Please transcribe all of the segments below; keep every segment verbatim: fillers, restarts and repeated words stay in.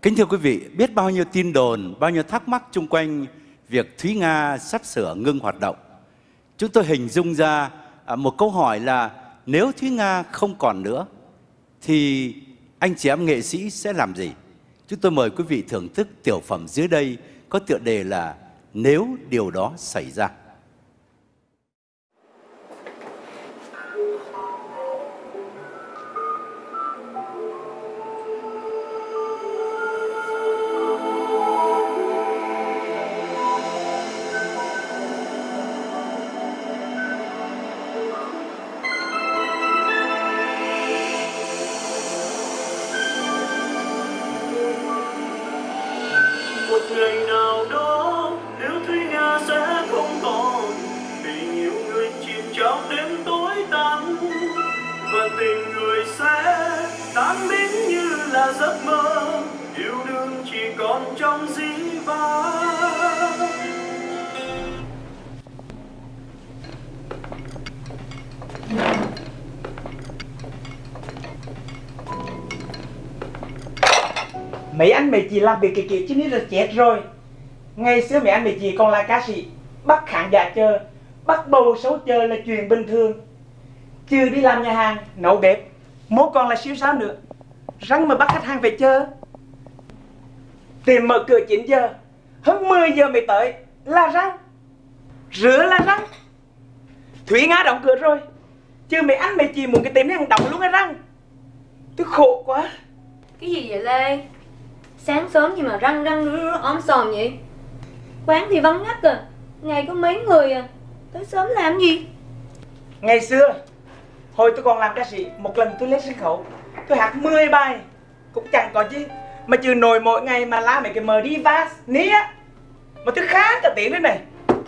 Kính thưa quý vị, biết bao nhiêu tin đồn, bao nhiêu thắc mắc chung quanh việc Thúy Nga sắp sửa ngưng hoạt động. Chúng tôi hình dung ra một câu hỏi là nếu Thúy Nga không còn nữa thì anh chị em nghệ sĩ sẽ làm gì? Chúng tôi mời quý vị thưởng thức tiểu phẩm dưới đây có tựa đề là Nếu điều đó xảy ra. Ngày nào đó nếu Thúy Nga sẽ không còn, vì nhiều người chìm trong đêm tối tăm, và tình người sẽ tan biến như là giấc mơ, yêu đương chỉ còn trong dĩ vãng. Mấy anh mấy chị làm việc cái kiểu chứនេះlà chết rồi. Ngày xưa mấy anh mấy chị còn là ca sĩ, bắt khán giả chờ, bắt bầu sấu chờ là chuyện bình thường. Trừ đi làm nhà hàng, nấu bếp, mốt còn là siêu sao nữa. Răng mà bắt khách hàng phải chờ. Tiệm mở cửa chín giờ, hơn mười giờ mới tới là răng, rửa là răng. Thúy Nga đóng cửa rồi, chứ mấy anh mấy chị muốn cái tiệm này không đóng luôn cái răng. Tôi khổ quá. Cái gì vậy Lê? Sáng sớm gì mà răng răng rứa rứa om sòm vậy? Quán thì vắng ngắt à, ngày có mấy người à, tới sớm làm gì? Ngày xưa, hồi tôi còn làm ca sĩ, một lần tôi lên sân khấu, tôi hát mười bài, cũng chẳng có gì. Mà trừ nồi mỗi ngày mà la mấy cái mờ đi vaz, ní á. Mà tôi khá cả tiếng đấy này.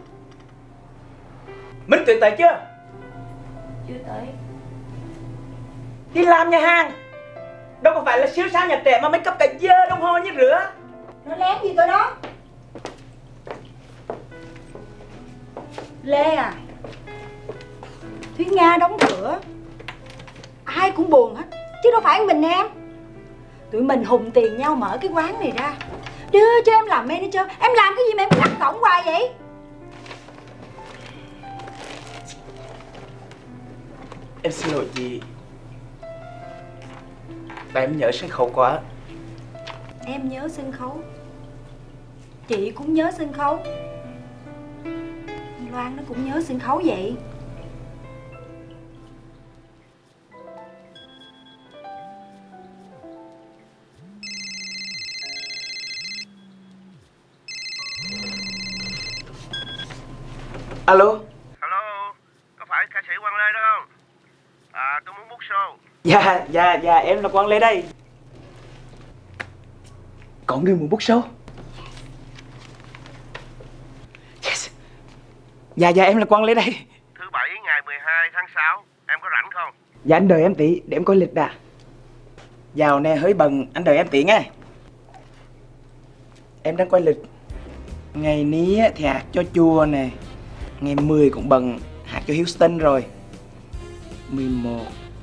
Minh Tuyết tới chưa? Chưa tới. Đi làm nhà hàng, đâu có phải là siêu sao nhà trẻ mà make up cả giờ đồng hồ như rửa. Nó lén gì tôi đó? Lê à, Thúy Nga đóng cửa, ai cũng buồn hết, chứ đâu phải mình em. Tụi mình hùng tiền nhau mở cái quán này ra, đưa cho em làm manager. Em làm cái gì mà em cắt cổng hoài vậy? Em xin lỗi chị, tại em nhớ sân khấu quá. Em nhớ sân khấu, chị cũng nhớ sân khấu, Loan nó cũng nhớ sân khấu vậy. Alo. Alo, có phải ca sĩ Quang Lê đó không? À, tôi muốn book show. Dạ, dạ, dạ, em là Quang Lê đây. Có người muốn book show. Yes. Dạ, dạ, em là Quang Lê đây. Thứ bảy ngày mười hai tháng sáu, em có rảnh không? Dạ, anh đợi em tí, để em coi lịch đã. Dạo này hơi bận, anh đợi em tí nghe. Em đang coi lịch. Ngày ní thì hát cho chùa nè. Ngày mười cũng bận, hát cho Houston rồi. mười một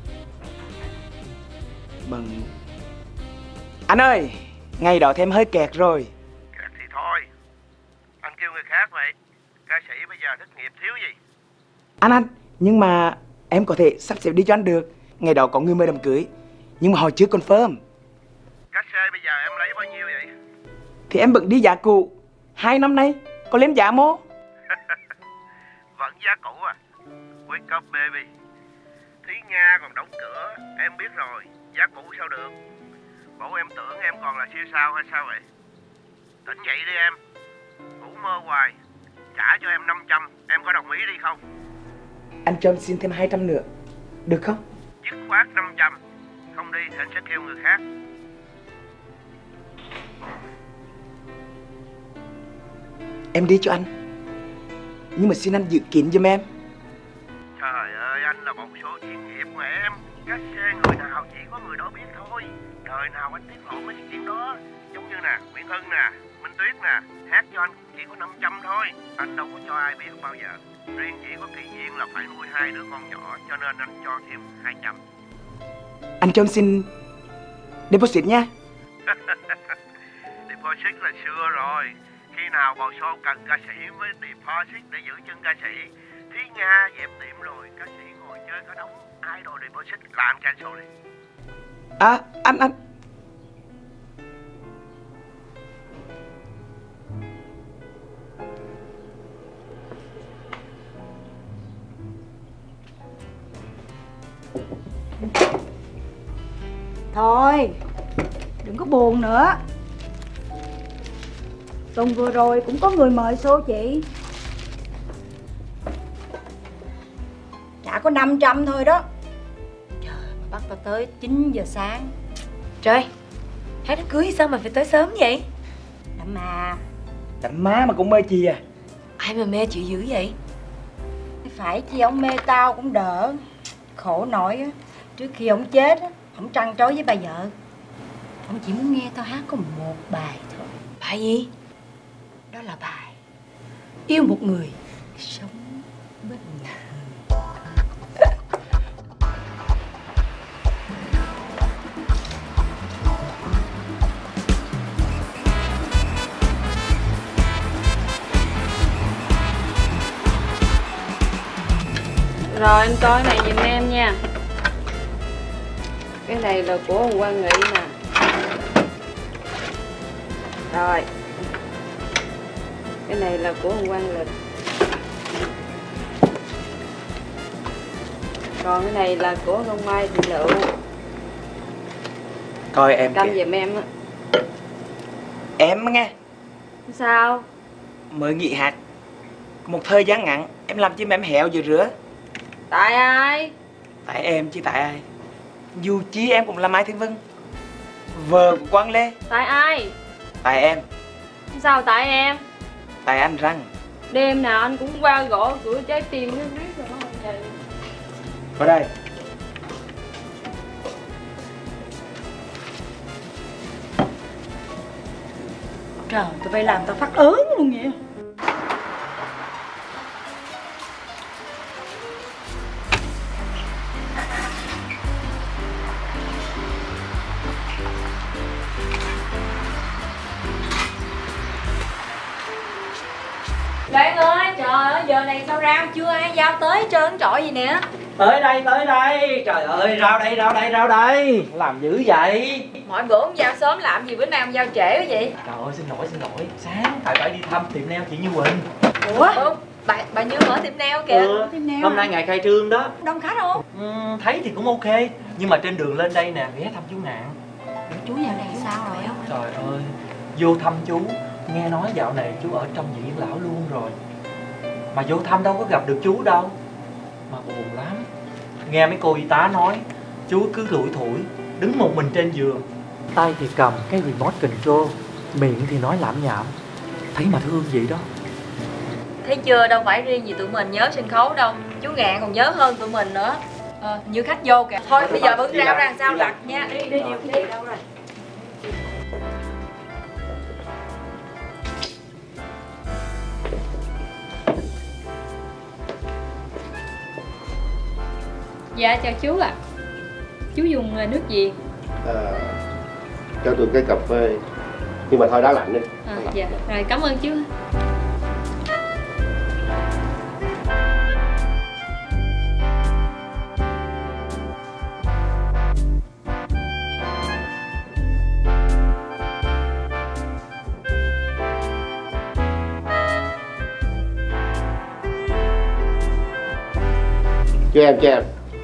bận. Anh ơi, ngày đó thêm hơi kẹt rồi. Kẹt thì thôi, anh kêu người khác vậy. Ca sĩ bây giờ thất nghiệp thiếu gì? Anh anh, nhưng mà em có thể sắp xếp đi cho anh được. Ngày đó có người mời đám cưới, nhưng mà họ chưa confirm. Cách xe bây giờ em lấy bao nhiêu vậy? Thì em vẫn đi giá cũ. Hai năm nay, có lên giá mô? Vẫn giá cũ à? Wake up baby. Thúy Nga còn đóng cửa, em biết rồi. Giá cũ sao được? Bộ em tưởng em còn là siêu sao hay sao vậy? Tỉnh dậy đi em. Ngủ mơ hoài. Trả cho em năm trăm, em có đồng ý đi không? Anh cho em xin thêm hai trăm nữa, được không? Dứt khoát năm trăm. Không đi thì anh sẽ kêu người khác. Em đi cho anh, nhưng mà xin anh dự kiến giùm em. Trời ơi, anh là một số chuyên nghiệp mà em. Cách xe người nào chỉ có người đó biết thôi. Đời nào anh tiết lộ mấy chuyện đó. Giống như nè, Nguyễn Hưng nè, Minh Tuyết nè, hát cho anh chỉ có năm trăm thôi. Anh đâu có cho ai biết bao giờ. Riêng chỉ có Kỳ Duyên là phải nuôi hai đứa con nhỏ, cho nên anh cho thêm hai trăm. Anh cho em xin deposit nha. xích là xưa rồi. Khi nào bầu show cần ca sĩ mới tìm pho xích để giữ chân ca sĩ. Thúy Nga dẹp tiệm rồi, ca sĩ ngồi chơi có đóng idol để bầu xích làm cancel đi. À anh anh Thôi đừng có buồn nữa. Tuần vừa rồi cũng có người mời show chị, chả có năm trăm thôi đó. Trời, mà bắt tao tới chín giờ sáng. Trời, hát đám cưới sao mà phải tới sớm vậy? Đậm mà. đậm má mà cũng mê chị à? Ai mà mê chịu dữ vậy? Phải chi ông mê tao cũng đỡ. Khổ nổi á, trước khi ông chết á, ông trăn trối với bà vợ. Ông chỉ muốn nghe tao hát có một bài thôi. Bài gì? Đó là bài Yêu Một Người Sống Bên Người. Rồi anh coi này giùm em nha. Cái này là của ông Quang Nghị nè. Rồi. Cái này là của ông Quang Lịch. Còn cái này là của ông Mai Thị Lựu. Coi em Cầm kìa. giùm em á. Em nghe. Sao? Mới nghỉ hát một thời gian ngắn, em làm chứ mà em hẹo vừa rửa. Tại ai? Tại em chứ tại ai. Dù chi em cũng là Mai Thiên Vân, vợ của Quang Lê. Tại ai? Tại em. Sao tại em? Tại anh Răng. Đêm nào anh cũng qua gõ cửa trái tim nó riết rồi nó không vậy. Vào đây. Trời, tụi bay làm tao phát ớn luôn vậy. Lan ơi, trời ơi, giờ này sao rau chưa ai giao tới hết trơn trọi gì nè. Tới đây, tới đây. Trời ơi, rau đây, rau đây, rau đây. Làm dữ vậy? Mọi bữa ông giao sớm làm gì bữa nay ông giao trễ quá vậy? Trời ơi, xin lỗi, xin lỗi. Sáng phải phải đi thăm tiệm nail chị Như Quỳnh. Ủa? Ủa, bà, bà Như mở tiệm nail kìa. Ừ, Tiệm nail hôm à? nay ngày khai trương đó. Đông khách không? Ừ, thấy thì cũng ok. Nhưng mà trên đường lên đây nè, ghé thăm chú Nạn. Chú giờ này sao rồi không? Trời ơi, vô thăm chú. Nghe nói dạo này chú ở trong viện lão luôn rồi. Mà vô thăm đâu có gặp được chú đâu. Mà buồn lắm. Nghe mấy cô y tá nói chú cứ lủi thủi, đứng một mình trên giường, tay thì cầm cái remote control, miệng thì nói lảm nhảm. Thấy mà thương vậy đó. Thấy chưa, đâu phải riêng gì tụi mình nhớ sân khấu đâu. Chú Ngạn còn nhớ hơn tụi mình nữa. Ờ, như khách vô kìa. Thôi bây giờ bưng rau ra làm sao lặt nha. Đi, đi, đi, đi. Đâu rồi? Dạ chào chú ạ. À. Chú dùng nước gì? À, cho tôi cái cà phê. Nhưng mà thôi đá lạnh đi. À, dạ, rồi cảm ơn chú. Cho em, cho em.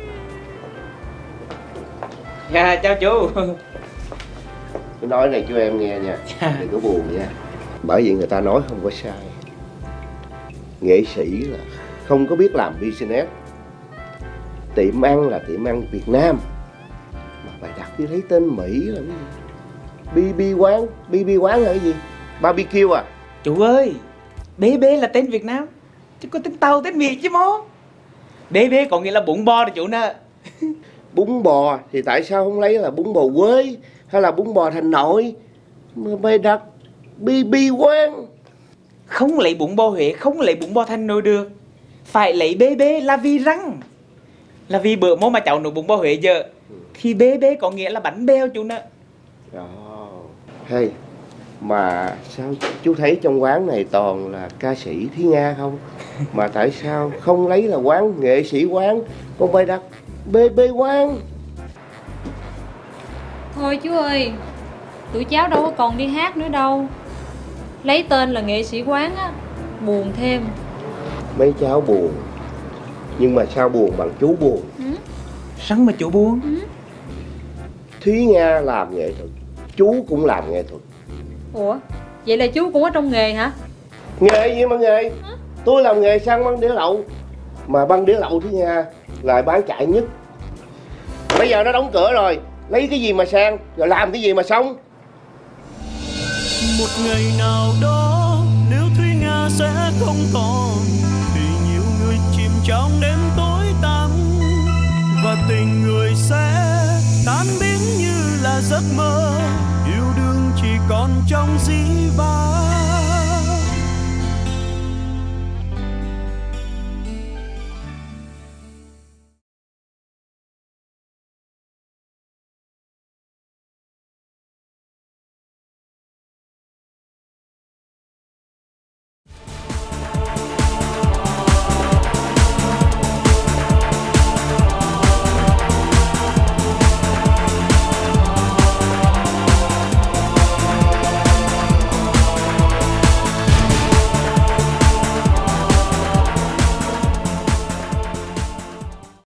Dạ, chào chú. Tôi nói này cho em nghe nha, đừng có buồn nha. Bởi vì người ta nói không có sai. Nghệ sĩ là không có biết làm business. Tiệm ăn là tiệm ăn Việt Nam. Mà bài đặt đi lấy tên Mỹ là cái gì? bê bê quán, bê bê quán là cái gì? Barbecue à? Chú ơi, bê bê là tên Việt Nam, chứ có tên Tàu, tên Việt chứ mô. bê bê có nghĩa là bún bò đó chú nè. Bún bò thì tại sao không lấy là bún bò Quế hay là bún bò Thành Nội mà bài đặt bê bê quán? Không lấy bún bò Huế, không lấy bún bò Thành Nội được. Phải lấy bê bê là vì răng. Là vì bữa mô mà cháu nấu bún bò Huế giờ thì bê bê có nghĩa là bánh bèo chú nè. Đó. Hey, Mà sao chú thấy trong quán này toàn là ca sĩ Thúy Nga không? Mà tại sao không lấy là quán nghệ sĩ quán, con phải đặt bê bê quán? Thôi chú ơi, tụi cháu đâu có còn đi hát nữa đâu. Lấy tên là nghệ sĩ quán á, buồn thêm. Mấy cháu buồn, nhưng mà sao buồn bằng chú buồn? Ừ. Sẵn mà chú buồn. Ừ. Thúy Nga làm nghệ thuật, chú cũng làm nghệ thuật. Ủa, vậy là chú cũng ở trong nghề hả? Nghề gì mà nghề? Hả? Tôi làm nghề săn băng đĩa lậu. Mà băng đĩa lậu Thúy Nga lại bán chạy nhất. Bây giờ nó đóng cửa rồi, lấy cái gì mà sang, rồi làm cái gì mà sống? Một ngày nào đó nếu Thúy Nga sẽ không còn, thì nhiều người chìm trong đêm tối tăm, và tình người sẽ tan biến như là giấc mơ, yêu đương chỉ còn trong dĩ vãng.